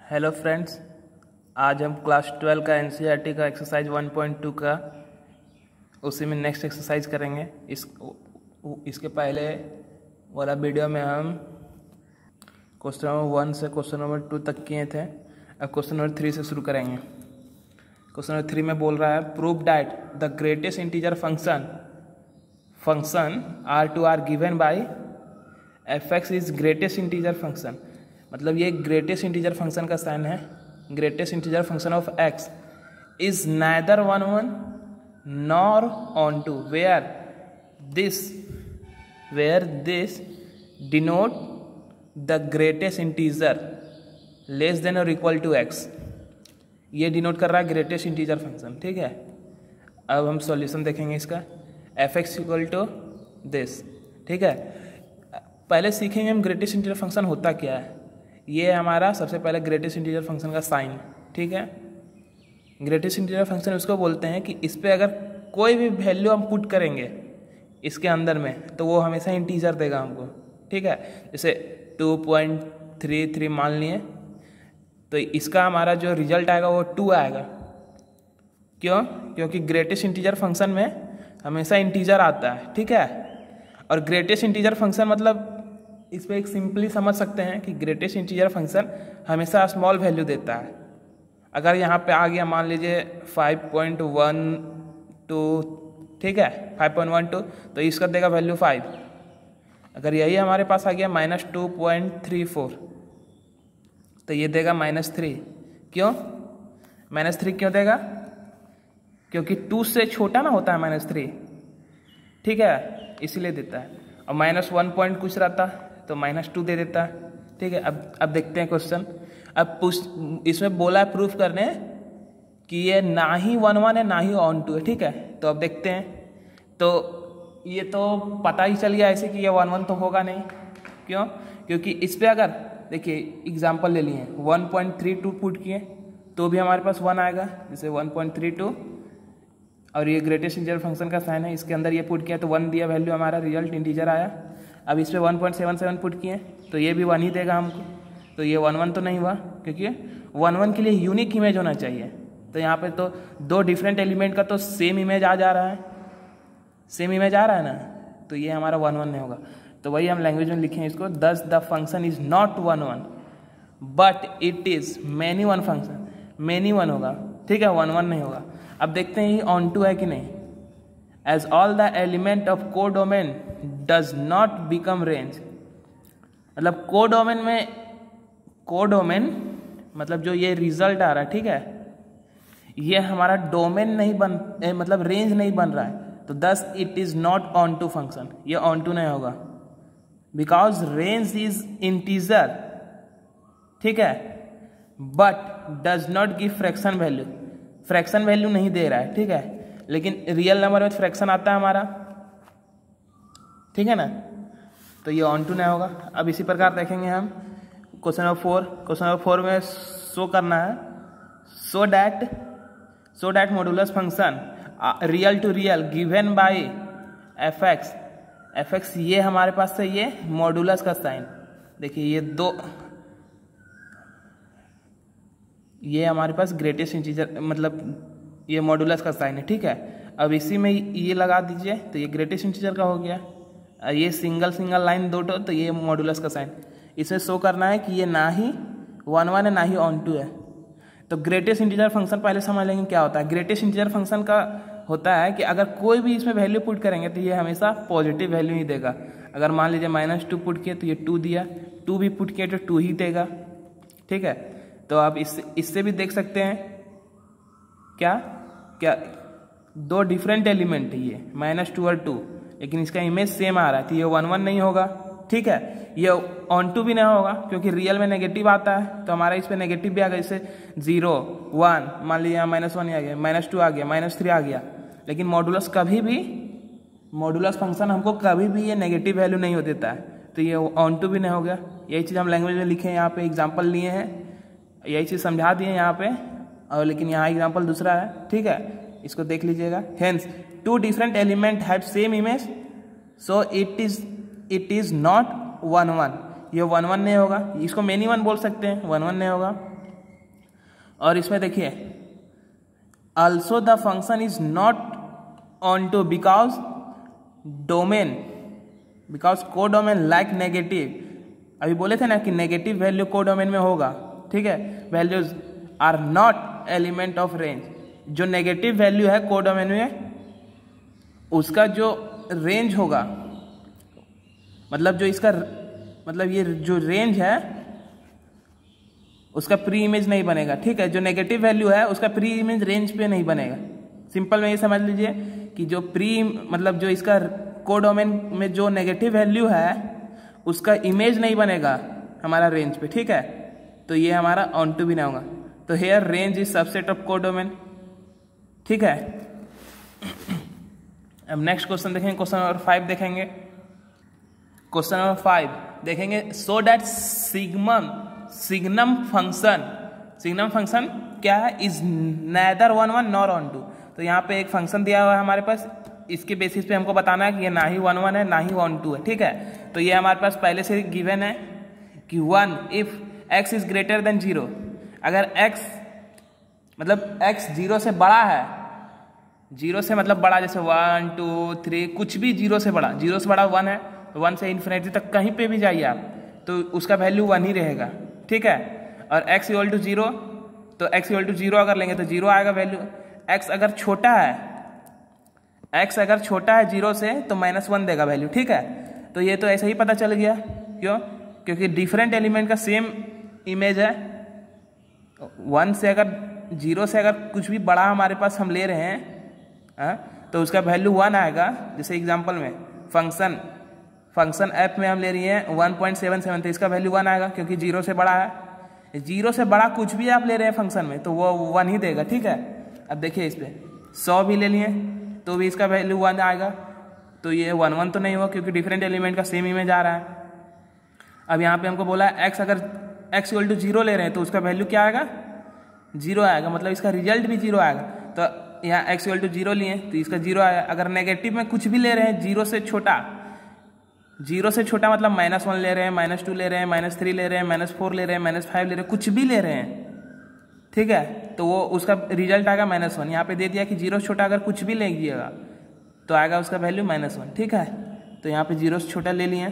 Hello friends, आज हम class 12 का एनसीईआरटी का एक्सरसाइज 1.2 का उसी में नेक्स्ट एक्सरसाइज करेंगे। इसके पहले वाला वीडियो में हम क्वेश्चन नंबर 1 से क्वेश्चन नंबर 2 तक किए थे। अब क्वेश्चन नंबर 3 से शुरू करेंगे। क्वेश्चन नंबर 3 में बोल रहा है prove that the greatest integer function R to R given by F X is greatest integer function. मतलब ये ग्रेटेस्ट इंटीजर फंक्शन का साइन है। Greatest integer function of X is neither 1 nor onto where this denote the greatest integer less than और equal to X. ये denote कर रहा है greatest integer function. ठीक है, अब हम सॉल्यूशन देखेंगे इसका। F X equal to this. ठीक है, पहले सीखेंगे हम ग्रेटेस्ट इंटीजर फंक्शन होता क्या है। ये हमारा सबसे पहले ग्रेटेस्ट इंटीजर फंक्शन का साइन। ठीक है, ग्रेटेस्ट इंटीजर फंक्शन उसको बोलते हैं कि इस पर अगर कोई भी वैल्यू हम पुट करेंगे इसके अंदर में तो वो हमेशा इंटीजर देगा हमको। ठीक है, जैसे 2.33 मान लिए तो इसका हमारा जो रिजल्ट आएगा वो 2 आएगा। क्यों? क्योंकि ग्रेटेस्ट इंटीजर फंक्शन में हमेशा इंटीजर आता है। ठीक है, और ग्रेटेस्ट इंटीजर फंक्शन मतलब इस पर एक सिंपली समझ सकते हैं कि ग्रेटेस्ट इंटीजर फंक्शन हमेशा स्मॉल वैल्यू देता है। अगर यहाँ पे आ गया मान लीजिए 5.12, ठीक है 5.12, तो इसका देगा वैल्यू 5। अगर यही हमारे पास आ गया -2.34 तो ये देगा -3। क्यों -3 क्यों देगा? क्योंकि 2 से छोटा ना होता है -3। ठीक है, इसीलिए देता है। और -1 पॉइंट कुछ रहता तो -2 दे देता है। ठीक है, अब देखते हैं क्वेश्चन। अब इसमें बोला है प्रूफ करने कि ये ना ही 1 है ना ही ऑन टू है। ठीक है, तो अब देखते हैं। तो ये तो पता ही चल गया ऐसे कि ये 1 तो होगा नहीं। क्यों? क्योंकि इस पर अगर देखिए एग्जाम्पल ले लिए 1.32 पुट किए तो भी हमारे पास 1 आएगा। जैसे 1.32 और ये ग्रेटेस्ट इंटीजर फंक्शन का साइन है, इसके अंदर ये पुट किया तो 1 दिया वैल्यू, हमारा रिजल्ट इंटीजर आया। अब इस पर 1.77 पुट किए तो ये भी 1 ही देगा हमको। तो ये 1 तो नहीं हुआ, क्योंकि 1 के लिए यूनिक इमेज होना चाहिए। तो यहाँ पे तो 2 डिफरेंट एलिमेंट का तो सेम इमेज आ जा रहा है, सेम इमेज आ रहा है ना, तो ये हमारा 1 नहीं होगा। तो वही हम लैंग्वेज में लिखें इसको, thus the function is not 1 but it is many 1 function. Many 1 होगा। ठीक है, 1 नहीं होगा। अब देखते हैं ये ऑन टू है कि नहीं। As all the element of codomain does not become range. मतलब कोडोमेन मतलब जो ये रिजल्ट आ रहा है, ठीक है, ये हमारा डोमेन नहीं मतलब रेंज नहीं बन रहा है। तो thus it is not onto function, ये ऑन टू नहीं होगा। बिकॉज रेंज इज इंटीजर, ठीक है, but does not give fraction value. Fraction value नहीं दे रहा है। ठीक है, लेकिन रियल नंबर में फ्रैक्शन आता है हमारा। ठीक है ना, तो ये ऑन टू नहीं होगा। अब इसी प्रकार देखेंगे हम क्वेश्चन नंबर 4। क्वेश्चन नंबर 4 में शो करना है so that modulus function real to real given by f x. ये हमारे पास से ये मॉडुलस का साइन देखिए, ये हमारे पास ग्रेटेस्ट इंटीजर मतलब ये मॉडुलस का साइन है। ठीक है, अब इसी में ये लगा दीजिए तो ये ग्रेटेस्ट इंटीजर का हो गया। ये सिंगल लाइन 2 तो ये मॉडुलस का साइन। इसे शो करना है कि ये ना ही 1 है ना ही ऑन टू है। तो ग्रेटेस्ट इंटीजर फंक्शन पहले समझ लेंगे क्या होता है। ग्रेटेस्ट इंटीजर फंक्शन का होता है कि अगर कोई भी इसमें वैल्यू पुट करेंगे तो ये हमेशा पॉजिटिव वैल्यू ही देगा। अगर मान लीजिए -2 पुट किए तो ये 2 दिया, 2 भी पुट किए तो 2 ही देगा। ठीक है, तो आप इससे भी देख सकते हैं क्या 2 डिफरेंट एलिमेंट है ये -2 और 2, लेकिन इसका इमेज सेम आ रहा है तो ये 1 नहीं होगा। ठीक है, ये ऑन टू भी नहीं होगा क्योंकि रियल में नेगेटिव आता है। तो हमारा इस पे नेगेटिव भी आ गया, जैसे 0 1 मान लीजिए यहाँ -1 आ गया, -2 आ गया, -3 आ गया। लेकिन मॉडुलस फंक्शन हमको कभी भी ये नेगेटिव वैल्यू नहीं हो देता है, तो ये ऑन टू भी नहीं हो गया। यही चीज़ हम लैंग्वेज में लिखे हैं, यहाँ पे एग्जाम्पल लिए हैं, यही चीज़ समझा दिए यहाँ पे, और लेकिन यहाँ एग्जाम्पल दूसरा है। ठीक है, इसको देख लीजिएगा। Hence 2 different element have same image so it is not 1 ये 1 नहीं होगा। इसको मेनी 1 बोल सकते हैं, 1 नहीं होगा। और इसमें देखिए also the function is not onto because codomain like negative, अभी बोले थे ना कि नेगेटिव वैल्यू को डोमेन में होगा, ठीक है, values are not element of range. जो नेगेटिव वैल्यू है को डोमेन में उसका जो रेंज होगा, मतलब जो इसका मतलब ये जो रेंज है उसका प्री इमेज नहीं बनेगा, ठीक है। जो नेगेटिव वैल्यू है उसका प्री इमेज रेंज पे नहीं बनेगा। सिंपल में ये समझ लीजिए कि जो मतलब जो इसका कोडोमेन में जो नेगेटिव वैल्यू है उसका इमेज नहीं बनेगा हमारा रेंज पे, ठीक है। तो ये हमारा ऑन टू भी नहीं होगा। तो here range is subset of codomain, ठीक है। अब नेक्स्ट क्वेश्चन देखेंगे, क्वेश्चन नंबर 5 देखेंगे। क्वेश्चन नंबर 5 देखेंगे, सो दैट सिग्नम फंक्शन क्या है, is neither 1 1 nor onto. तो यहाँ पे एक फंक्शन दिया हुआ है हमारे पास, इसके बेसिस पे हमको बताना है कि ये ना ही 1 1 है ना ही 1 2 है, ठीक है। तो ये हमारे पास पहले से गिवन है कि 1 if x is greater than 0, अगर x मतलब x 0 से बड़ा है, 0 से मतलब बड़ा, जैसे 1 2 3 कुछ भी 0 से बड़ा, 0 से बड़ा 1 है तो 1 से इन्फिनिटी तक कहीं पे भी जाइए आप तो उसका वैल्यू 1 ही रहेगा, ठीक है। और x इक्वल टू 0, तो x इक्वल टू 0 अगर लेंगे तो 0 आएगा वैल्यू। x अगर छोटा है 0 से तो -1 देगा वैल्यू, ठीक है। तो ये तो ऐसे ही पता चल गया, क्यों? क्योंकि डिफरेंट एलिमेंट का सेम इमेज है। 1 से अगर 0 से अगर कुछ भी बड़ा हमारे पास हम ले रहे हैं तो उसका वैल्यू 1 आएगा। जैसे एग्जांपल में फंक्शन ऐप में हम ले रही हैं 1.77, तो इसका वैल्यू 1 आएगा क्योंकि 0 से बड़ा है। 0 से बड़ा कुछ भी आप ले रहे हैं फंक्शन में तो वो 1 ही देगा, ठीक है। अब देखिए इस पर 100 भी ले लिए तो भी इसका वैल्यू 1 आएगा। तो ये 1 1 तो नहीं हुआ क्योंकि डिफरेंट एलिमेंट का सेम इमेज आ रहा है। अब यहाँ पे हमको बोला x अगर x इक्वल टू 0 ले रहे हैं तो उसका वैल्यू क्या आएगा, 0 आएगा, मतलब इसका रिजल्ट भी 0 आएगा। तो यहाँ x इक्वल टू 0 लिए तो इसका 0 आएगा। अगर नेगेटिव में कुछ भी ले रहे हैं 0 से छोटा मतलब -1 ले रहे हैं, -2 ले रहे हैं, -3 ले रहे हैं, -4 ले रहे हैं, -5 ले रहे हैं, कुछ भी ले रहे हैं, ठीक है, तो वो उसका रिजल्ट आएगा -1। यहाँ पे दे दिया कि 0 से छोटा अगर कुछ भी ले लीजिएगा तो आएगा उसका वैल्यू -1, ठीक है। तो यहाँ पे 0 से छोटा ले लिए,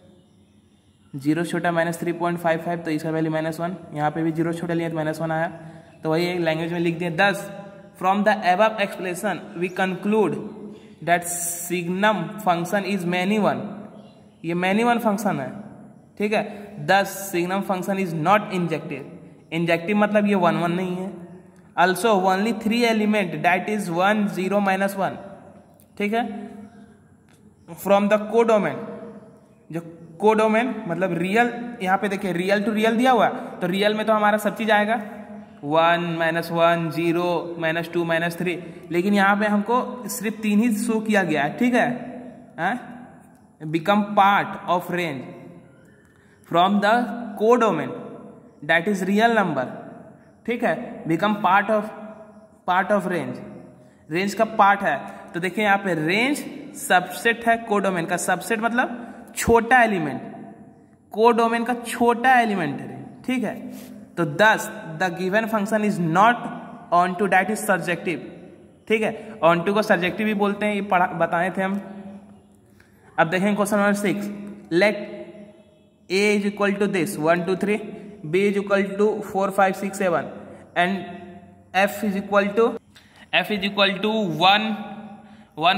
0 से छोटा -3.55 तो इसका वैल्यू -1। यहाँ पे भी 0 से छोटा लिए तो -1 आया। तो वही एक लैंग्वेज में लिख दिया। Thus from the above explanation we conclude that signum function is many one. ये मैनी वन फंक्शन है, ठीक है। Thus signum function is not injective मतलब ये 1 1 नहीं है। Also only 3 element that is 1 0 -1, ठीक है। फ्रॉम द कोडोमेन, जो कोडोमेन मतलब रियल, यहाँ पे देखिए रियल टू रियल दिया हुआ है तो रियल में तो हमारा सब चीज आएगा 1 -1 0 -2 -3, लेकिन यहाँ पे हमको सिर्फ 3 ही शो किया गया है, ठीक है। Become part of range from the codomain that is real number, ठीक है। बिकम पार्ट ऑफ रेंज का पार्ट है। तो देखिए यहाँ पे रेंज सबसेट है कोडोमेन का। सबसेट मतलब छोटा एलिमेंट, कोडोमेन का छोटा एलिमेंट है, ठीक है। तो thus the given function is not onto that is surjective, ठीक है। ऑन टू को सर्जेक्टिव भी बोलते हैं, ये बताए थे हम। अब देखेंगे question number 6। Let a is equal to this 1 2 3, b is equal to 4 5 6 7 and f is equal to 1